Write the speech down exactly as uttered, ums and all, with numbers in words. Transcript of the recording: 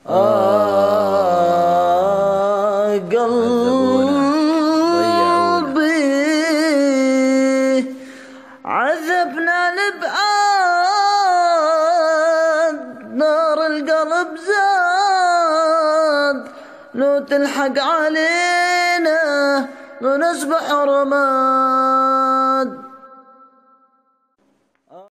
آه قلبي عذبنا البعاد، نار القلب زاد، لو تلحق علينا ونصبح رماد.